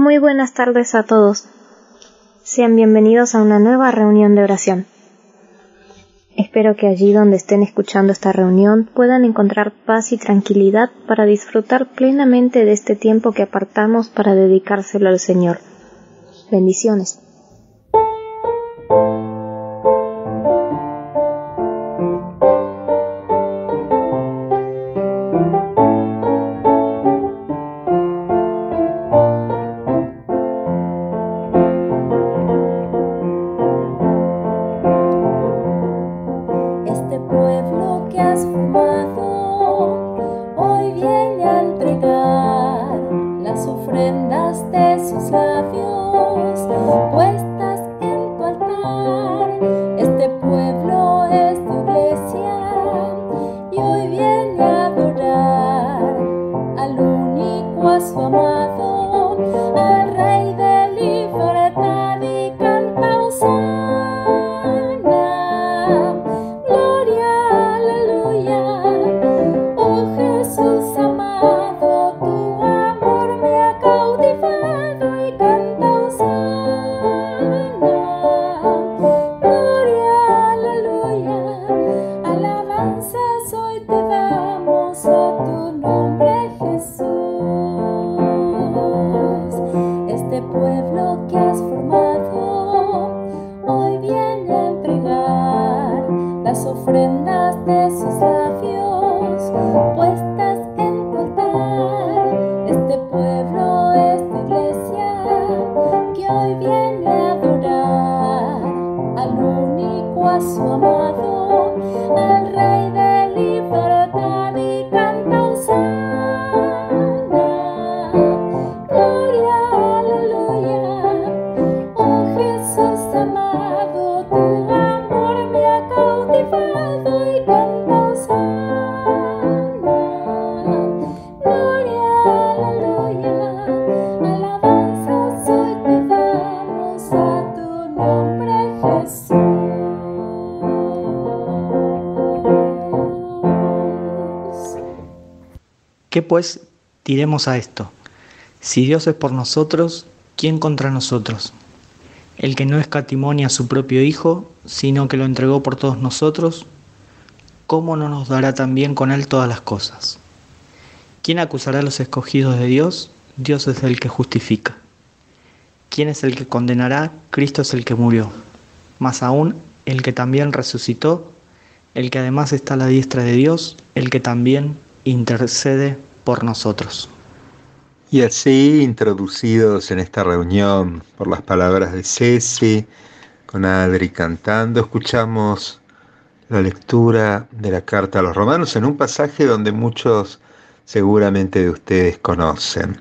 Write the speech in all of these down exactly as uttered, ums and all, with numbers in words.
Muy buenas tardes a todos. Sean bienvenidos a una nueva reunión de oración. Espero que allí donde estén escuchando esta reunión puedan encontrar paz y tranquilidad para disfrutar plenamente de este tiempo que apartamos para dedicárselo al Señor. Bendiciones. Este pueblo que has formado hoy viene a entregar las ofrendas de sus labios puestas en tu altar. Este pueblo es tu iglesia y hoy viene a adorar al único, a su amado, al Rey de libertad, y canta hosana. Este pueblo que has formado hoy viene a entregar las ofrendas de sus labios puestas en tu altar. Este pueblo es tu iglesia que hoy viene a adorar al único, a su amado, al Rey de libertad, y canta hosana. ¿Qué pues diremos a esto? Si Dios es por nosotros, ¿quién contra nosotros? El que no escatimó a su propio Hijo, sino que lo entregó por todos nosotros, ¿cómo no nos dará también con él todas las cosas? ¿Quién acusará a los escogidos de Dios? Dios es el que justifica. ¿Quién es el que condenará? Cristo es el que murió. Más aún, el que también resucitó, el que además está a la diestra de Dios, el que también intercede por nosotros. Y así, introducidos en esta reunión por las palabras de Ceci, con Adri cantando, escuchamos la lectura de la carta a los Romanos en un pasaje donde muchos seguramente de ustedes conocen.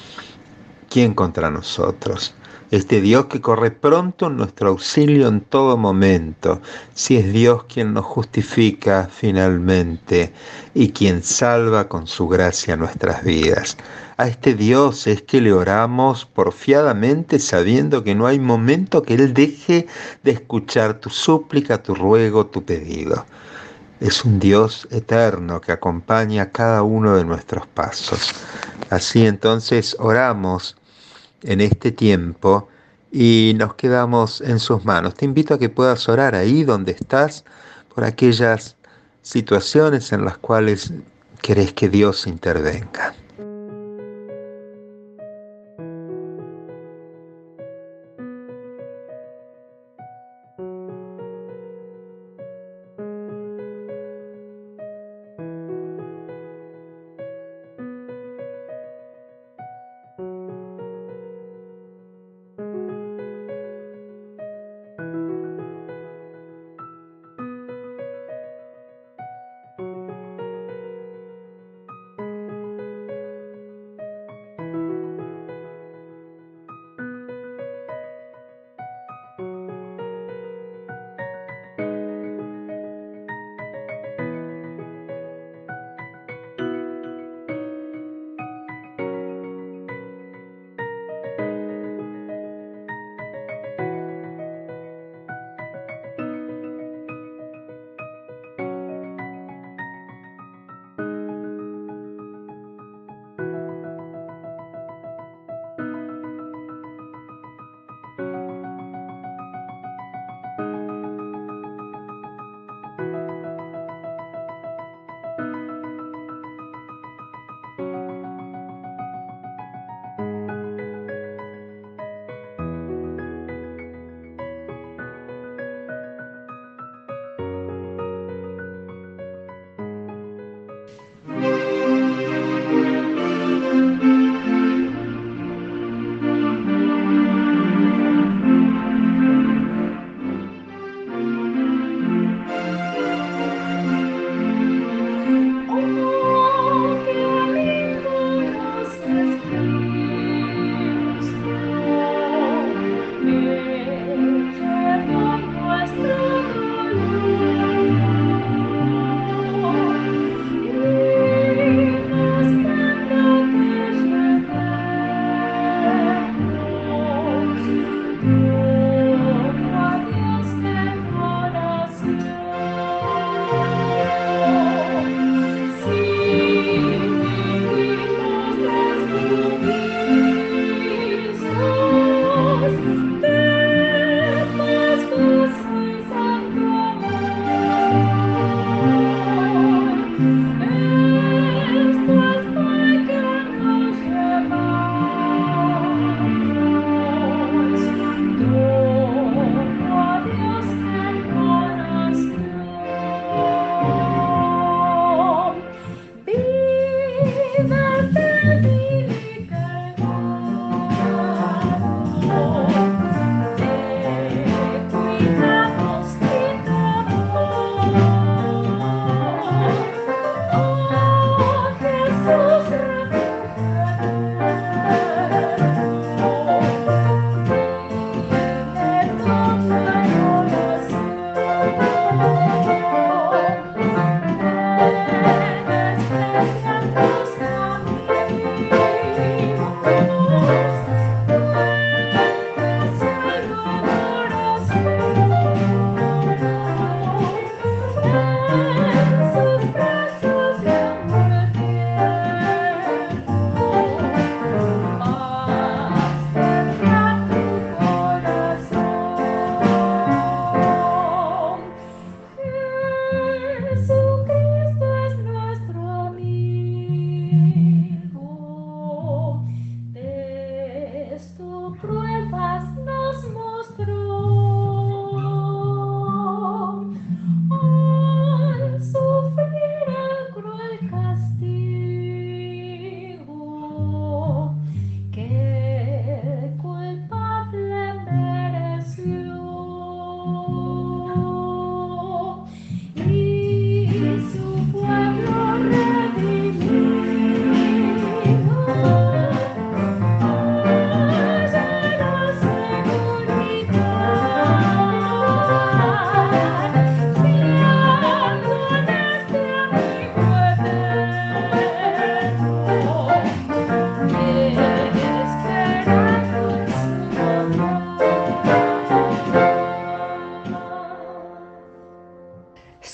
¿Quién contra nosotros? Este Dios que corre pronto en nuestro auxilio en todo momento, si es Dios quien nos justifica finalmente y quien salva con su gracia nuestras vidas. A este Dios es que le oramos porfiadamente, sabiendo que no hay momento que Él deje de escuchar tu súplica, tu ruego, tu pedido. Es un Dios eterno que acompaña cada uno de nuestros pasos. Así entonces oramos en este tiempo y nos quedamos en sus manos. Te invito a que puedas orar ahí donde estás por aquellas situaciones en las cuales querés que Dios intervenga.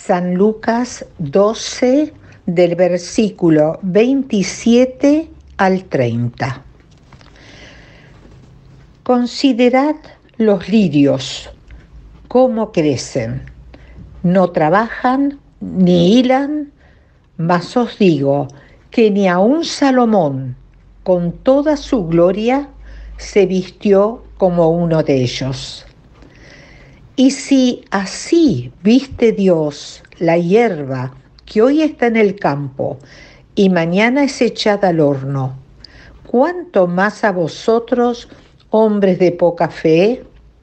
San Lucas doce, del versículo veintisiete al treinta. Considerad los lirios, cómo crecen. No trabajan ni hilan, mas os digo que ni aun Salomón, con toda su gloria, se vistió como uno de ellos. Y si así viste Dios la hierba que hoy está en el campo y mañana es echada al horno, ¿cuánto más a vosotros, hombres de poca fe?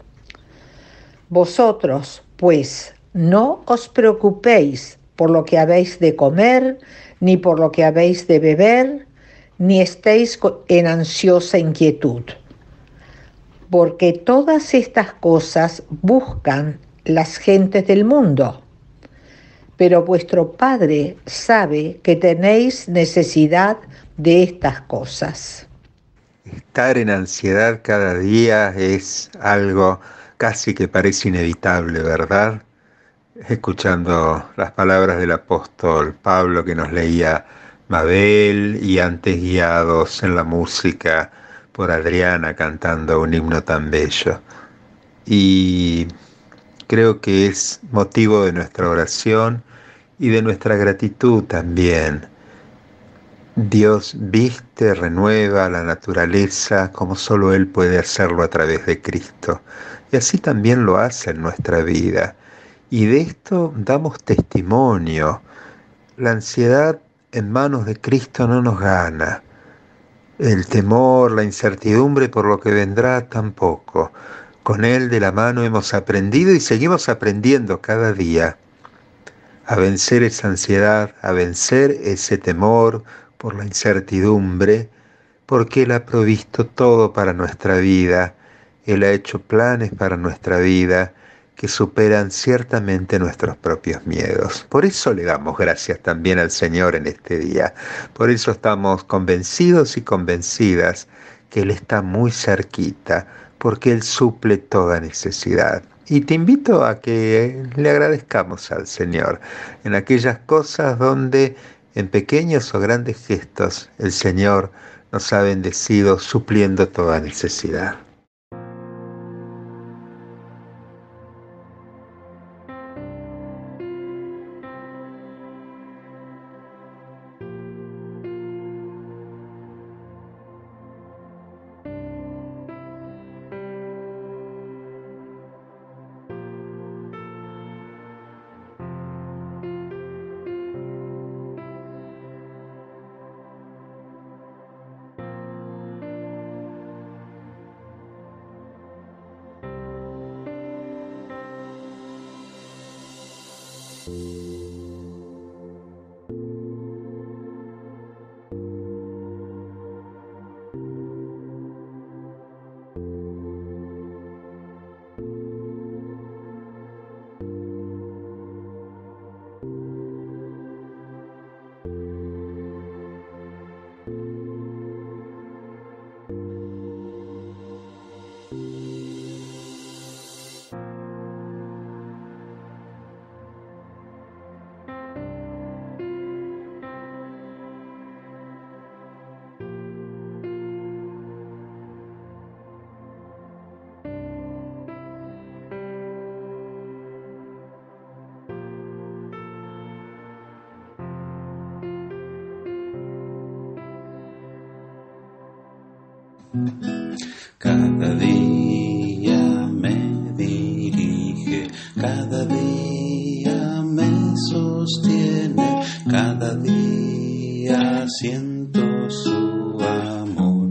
Vosotros, pues, no os preocupéis por lo que habéis de comer, ni por lo que habéis de beber, ni estéis en ansiosa inquietud. Porque todas estas cosas buscan las gentes del mundo. Pero vuestro Padre sabe que tenéis necesidad de estas cosas. Estar en ansiedad cada día es algo casi que parece inevitable, ¿verdad? Escuchando las palabras del apóstol Pablo que nos leía Mabel y antes guiados en la música por Adriana cantando un himno tan bello. Y creo que es motivo de nuestra oración y de nuestra gratitud también. Dios viste, renueva la naturaleza como solo Él puede hacerlo a través de Cristo. Y así también lo hace en nuestra vida. Y de esto damos testimonio. La ansiedad en manos de Cristo no nos gana. El temor, la incertidumbre por lo que vendrá tampoco. Con Él de la mano hemos aprendido y seguimos aprendiendo cada día a vencer esa ansiedad, a vencer ese temor por la incertidumbre, porque Él ha provisto todo para nuestra vida. Él ha hecho planes para nuestra vida que superan ciertamente nuestros propios miedos. Por eso le damos gracias también al Señor en este día. Por eso estamos convencidos y convencidas que Él está muy cerquita, porque Él suple toda necesidad. Y te invito a que le agradezcamos al Señor en aquellas cosas donde, en pequeños o grandes gestos, el Señor nos ha bendecido supliendo toda necesidad. Cada día me dirige, cada día me sostiene, cada día siento su amor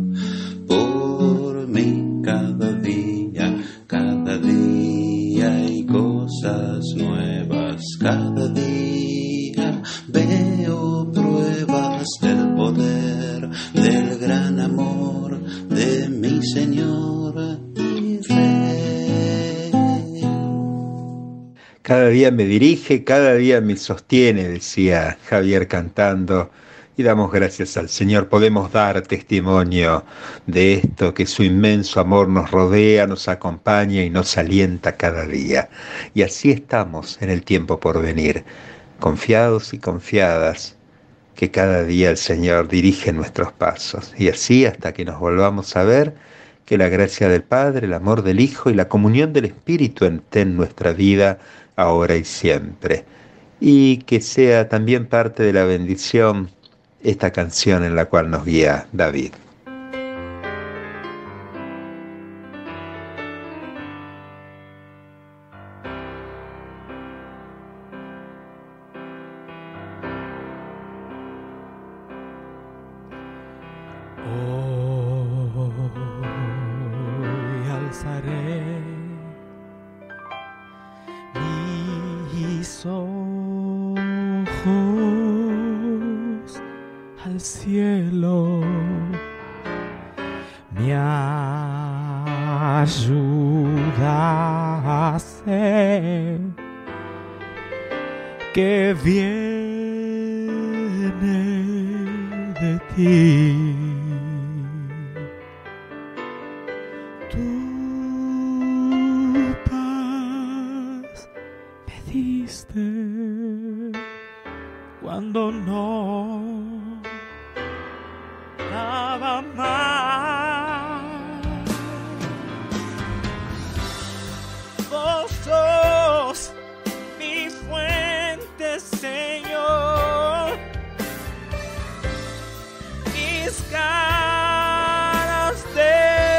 por mí. Cada día, cada día hay cosas nuevas, cada día veo pruebas del poder, del gran amor de mi Señor y Rey. Cada día me dirige, cada día me sostiene, decía Javier cantando, y damos gracias al Señor. Podemos dar testimonio de esto, que su inmenso amor nos rodea, nos acompaña y nos alienta cada día. Y así estamos en el tiempo por venir, confiados y confiadas, que cada día el Señor dirige nuestros pasos. Y así hasta que nos volvamos a ver, que la gracia del Padre, el amor del Hijo y la comunión del Espíritu esté en nuestra vida ahora y siempre. Y que sea también parte de la bendición esta canción en la cual nos guía David. Hoy alzaré mis ojos al cielo, me ayuda a ser que viene de ti. Tu paz me diste cuando no nada más. Vos sos mi fuente, Señor, mis ganas de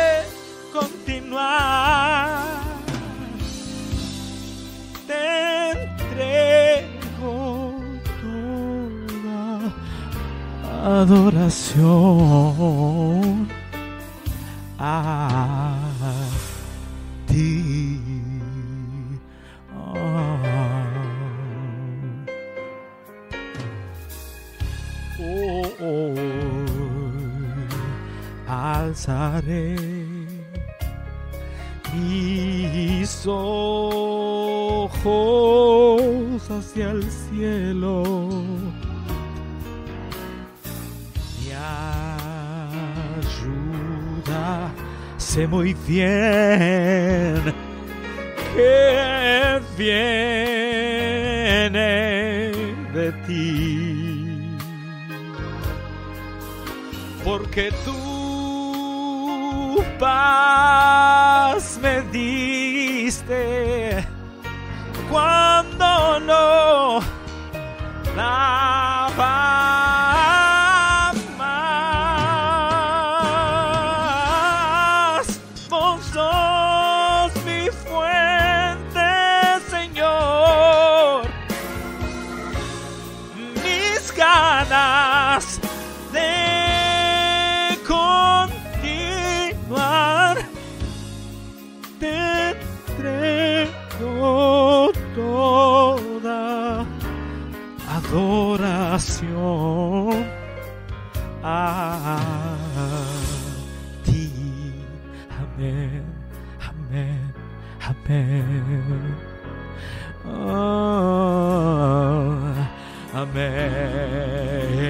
continuar. Te entrego toda adoración a ti. Oh, oh, alzaré mis ojos hacia el cielo, mi ayuda sé muy bien que viene de ti, porque tu paz me diste cuando no daba más. Vos sos mi fuente, Señor, mis ganas de continuar. Te entrego toda adoración a ti. Amén, amén, amén. Oh, amén.